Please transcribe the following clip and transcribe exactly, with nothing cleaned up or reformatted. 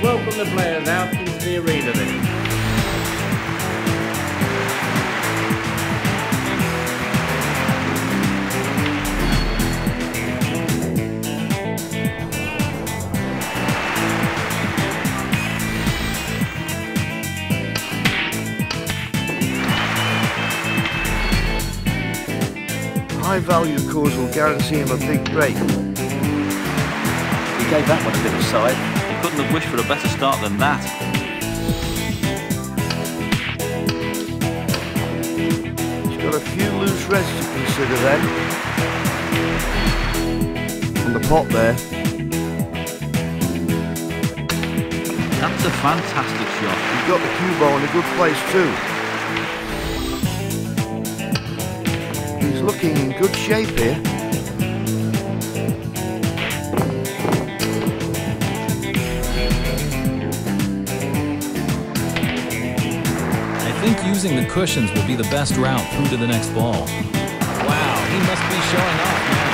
welcome the players out into the arena then. High value cause will guarantee him a big break. He gave that one a bit of side. He couldn't have wished for a better start than that. He's got a few loose reds to consider then. On the pot there. That's a fantastic shot. He's got the cue ball in a good place too. He's looking in good shape here. I think using the cushions will be the best route through to the next ball. Wow, he must be showing off now.